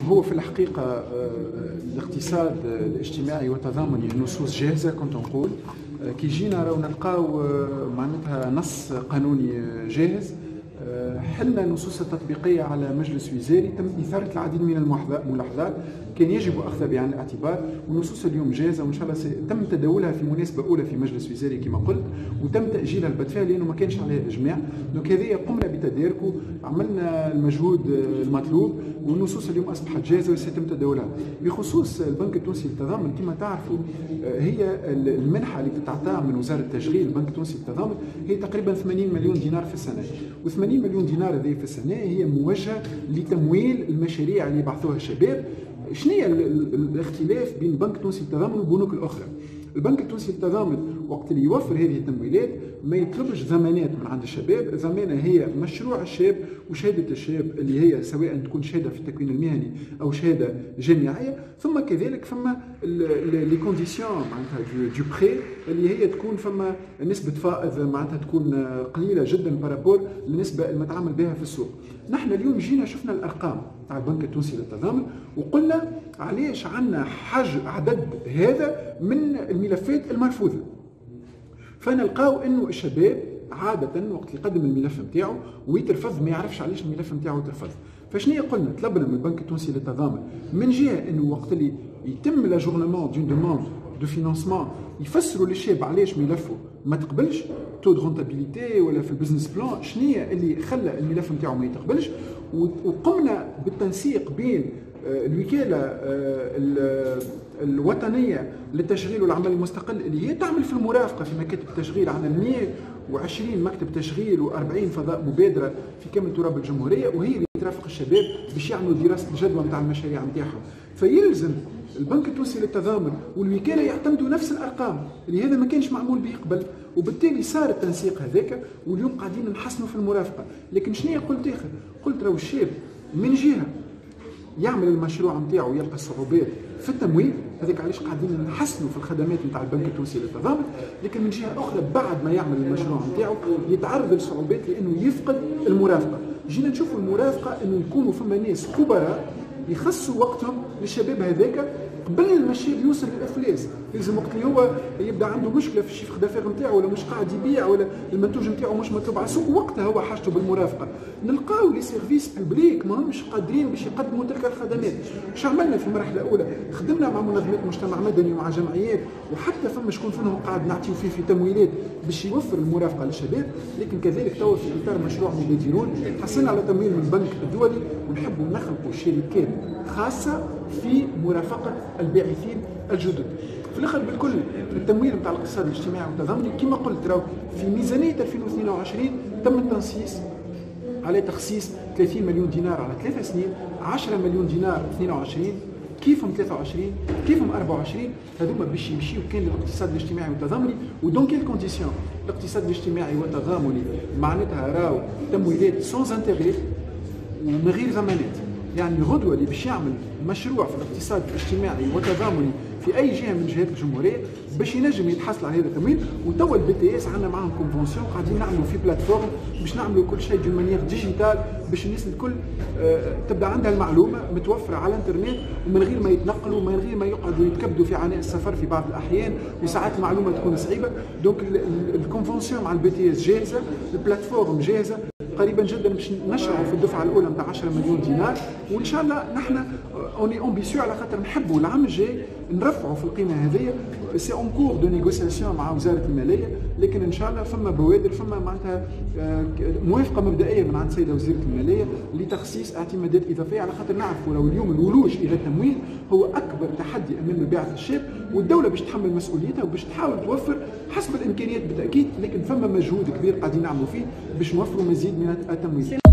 هو في الحقيقة الاقتصاد الاجتماعي والتضامني نصوص جاهزة كنت نقول. كي جينا راهو نلقاو معناتها نص قانوني جاهز. حلنا النصوص التطبيقية على مجلس وزاري تم إثارة العديد من الملاحظات كان يجب أخذها بعين الاعتبار، والنصوص اليوم جاهزة وإن شاء الله تم تداولها في مناسبة أولى في مجلس وزاري كما قلت، وتم تأجيلها البتفال لأنه ما كانش عليها إجماع. دونك هذه قمنا بتداركه، عملنا المجهود المطلوب والنصوص اليوم أصبحت جاهزة وسيتم تداولها. بخصوص البنك التونسي للتضامن كما تعرفوا هي المنحة اللي تتعطى من وزارة التشغيل البنك التونسي للتضامن هي تقريبا 80 مليون دينار في السنة، و80 مليون دينار هذه في السنة هي موجهة لتمويل المشاريع اللي يبعثوها الشباب. شنو هي الاختلاف بين البنك التونسي للتضامن والبنوك الأخرى؟ البنك التونسي للتضامن وقت اللي يوفر هذه التمويلات ما يطلبش ضمانات من عند الشباب، الضمانة هي مشروع الشاب وشهادة الشاب اللي هي سواء تكون شهادة في التكوين المهني أو شهادة جامعية، ثم كذلك فما لي كونديسيون معناتها دو بري اللي هي تكون فما نسبة فائض معناتها تكون قليلة جدا بارابور للنسبة المتعامل بها في السوق. نحن اليوم جينا شفنا الأرقام تاع البنك التونسي للتضامن وقلنا علاش عندنا عدد هذا من الملفات المرفوضة. فنلقاو انه الشباب عادة وقت يقدم الملف نتاعو ويترفض ما يعرفش علاش الملف نتاعو ترفض. فشنو قلنا؟ طلبنا من البنك التونسي للتضامن من جهة انه وقت اللي يتم لاجورنمون دون دوموند دو فينانسمون يفسروا للشاب علاش ملفه ما تقبلش تو دو رونتابيليتي ولا في البزنس بلان شنو اللي خلى الملف نتاعو ما يتقبلش. وقمنا بالتنسيق بين الوكالة الوطنية للتشغيل والعمل المستقل اللي هي تعمل في المرافقة في مكاتب التشغيل، عن 120 مكتب تشغيل و40 فضاء مبادرة في كامل تراب الجمهورية، وهي اللي ترافق الشباب باش يعملوا دراسة الجدوى نتاع المشاريع نتاعهم. فيلزم البنك التونسي للتضامن والوكالة يعتمدوا نفس الأرقام اللي هذا ما كانش معمول به قبل، وبالتالي صار التنسيق هذاك واليوم قاعدين نحسنوا في المرافقة. لكن شنو قلت آخر؟ قلت راهو الشاب من جهة يعمل المشروع نتاعو ويلقى صعوبات في التمويل، هذاك علاش قاعدين نحسنوا في الخدمات نتاع البنك التونسي للتضامن. لكن من جهه اخرى بعد ما يعمل المشروع نتاعو يتعرض لصعوبات لانه يفقد المرافقه. جينا نشوفوا المرافقه انه يكونوا فما ناس خبراء يخصوا وقتهم للشباب هذاك قبل ما الشاب يوصل للافلاس. لازم وقت اللي هو يبدا عنده مشكله في الشيفر دافير نتاعو ولا مش قاعد يبيع ولا المنتوج نتاعو مش مطلوب على السوق، وقتها هو حاجته بالمرافقه. نلقاو لي سيرفيس بوبليك ما همش قادرين باش يقدموا تلك الخدمات. واش عملنا في المرحله الاولى؟ خدمنا مع منظمات مجتمع مدني ومع جمعيات، وحتى فما شكون فيهم قاعد نعطيو فيه في تمويلات باش يوفر المرافقه للشباب. لكن كذلك توا في اطار مشروع مبادرون حصلنا على تمويل من البنك الدولي ونحبوا نخلقوا شركات خاصه في مرافقه الباعثين الجدد. في الاخر بالكل التمويل نتاع الاقتصاد الاجتماعي والتضامني كما قلت راهو في ميزانيه 2022 تم التنصيص على تخصيص 30 مليون دينار على 3 سنين، 10 مليون دينار 22 كيفهم 23 كيفهم 24 هذوما باش يمشيو كان للاقتصاد الاجتماعي والتضامني. ودون كيل كونديسيون الاقتصاد الاجتماعي والتضامني معناتها راهو تمويلات سونز انتيغري ومن غير ضمانات. يعني غدوه اللي باش يعمل مشروع في الاقتصاد الاجتماعي والتضامني في اي جهه من جهات الجمهوريه باش ينجم يتحصل على هذا التمويل. وتوا البي تي اس عندنا معاهم كونفونسيون قاعدين نعملوا في بلاتفورم باش نعملوا كل شيء دون مانيير ديجيتال باش الناس الكل تبدا عندها المعلومه متوفره على الانترنت ومن غير ما يتنقلوا ومن غير ما يقعدوا يتكبدوا في عناء السفر في بعض الاحيان وساعات المعلومه تكون صعيبه. دونك الكونفونسيون مع البي تي اس جاهزه، البلاتفورم جاهزه، قريبا جدا باش نشرحوا في الدفعه الاولى نتاع 10 مليون دينار. وان شاء الله نحن اوني امبيسيو على خاطر نحبوا العام الجاي نرفعوا في القيمه هذه. سي اون كور دو نيغوسياسيون مع وزاره الماليه، لكن ان شاء الله فما بوادر فما معناتها موافقه مبدئيه من عند السيده وزيره الماليه لتخصيص اعتمادات اضافيه، على خاطر نعرفوا لو اليوم الولوج الى التمويل هو اكبر تحدي امام الباعث الشاب، والدوله باش تحمل مسؤوليتها وباش تحاول توفر حسب الامكانيات بالتاكيد، لكن فما مجهود كبير قاعدين نعملوا فيه باش نوفروا مزيد من التمويل.